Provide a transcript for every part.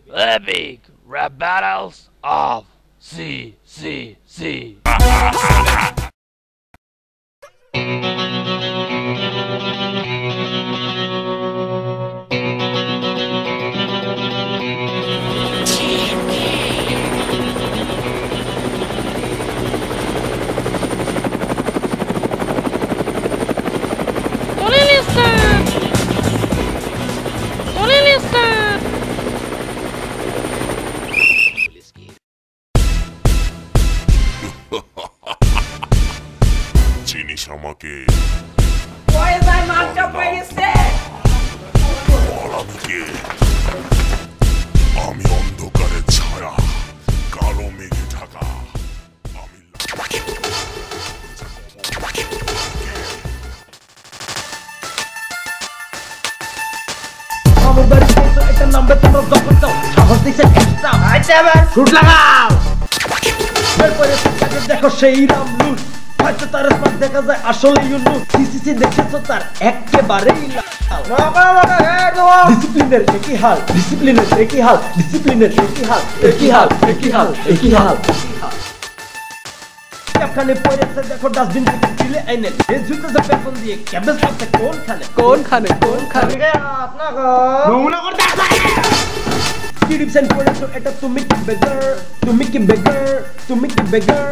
Epic Rap Battles of CCC. চিনিস আমাকে আমি অন্ধকারের ছায়া কালো মেঘে ঢাকা আমি আমার বাড়ি একটা নাম্বার তোমরা দখল দাও সাহস দিছে একটা আইতে আবার শুট লাগাও এরপরে দেখো সেই রামলুল হয়তো তার স্মার্ট দেখা যায় আসলে ইউনু সিসিসি দেখেছো তার একেবারেই ডিসিপ্লিনের একই হাল ডিসিপ্লিনের একই হাল ডিসিপ্লিনের একই হাল একই হাল একই হাল একই হাল এখানে পড়েছে দেখো ডাস্টবিন থেকে তুলে আইনে এই জুতোতে পেছন দিয়ে ক্যাবেজ করতে কোনখানে আপনাকে নমুনা করতে কি ডিপসেন্ট পড়েছো এটা তুমি কি বেগার তুমি কি বেগার তুমি কি বেগার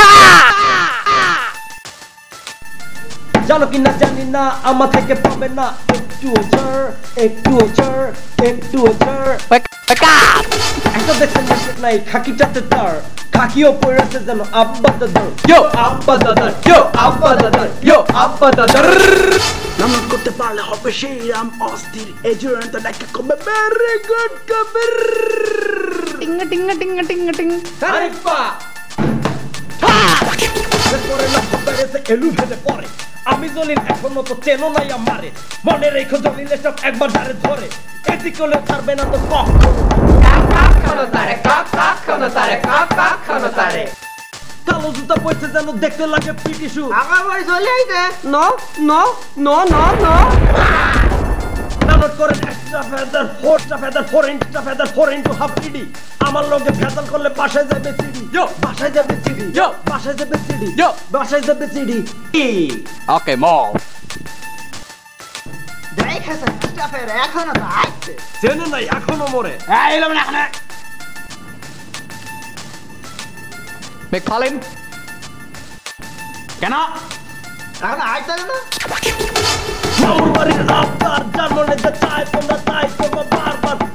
জানো কি না জানি না আমার থেকে পাবে না একটু ওচার একটু ওচার একটু ওচার একটা দেখছেন নাই খাকিটাতে তার খাকিও পড়েছে যেন আব্বা দাদার ইয়ো আব্বা দাদার ইয়ো আব্বা দাদার ইয়ো আব্বা দাদার নামাজ করতে পারলে হবে সেই রাম অস্থির এই জন্য তো ডাকা কমবে ভেরি গুড কবির টিং টিং টিং টিং টিং আরিফা পরে না পড়েছে এলু ভেদে পড়ে আমি জলিল এখনো তো চেনো নাই আমারে মনে রেখো জলিল সব একবার ধরে ধরে এদিকে ছাড়বে না তো কালো জুতা পড়ছে যেন দেখতে লাগে পিটিশু আমার বাড়ি চলে আইতে no no no no no download করেন এক্সট্রা ফেদার 4 ইঞ্চি ফেদার 4 ইনটু হাফ ইডি আমার লগে ভেজাল করলে বাসায় যাবে সিডি ইয়ো বাসায় যাবে সিডি ইয়ো বাসায় যাবে সিডি ইয়ো বাসায় যাবে সিডি ওকে মল দেখেছেন স্টাফের এখনো তো আইছে জেনে নাই এখনো মরে এলাম না এখানে মেকফালিন কেন এখন আইছে না আমার বাড়ির আপনার জার্মানে যে চাই তোমরা বারবার